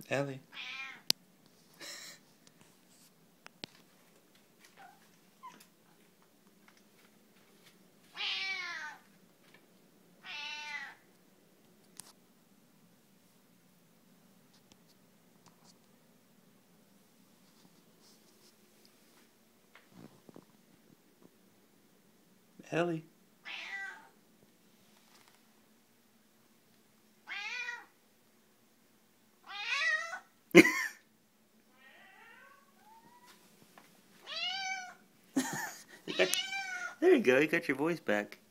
Ellie. Ellie. There you go, you got your voice back.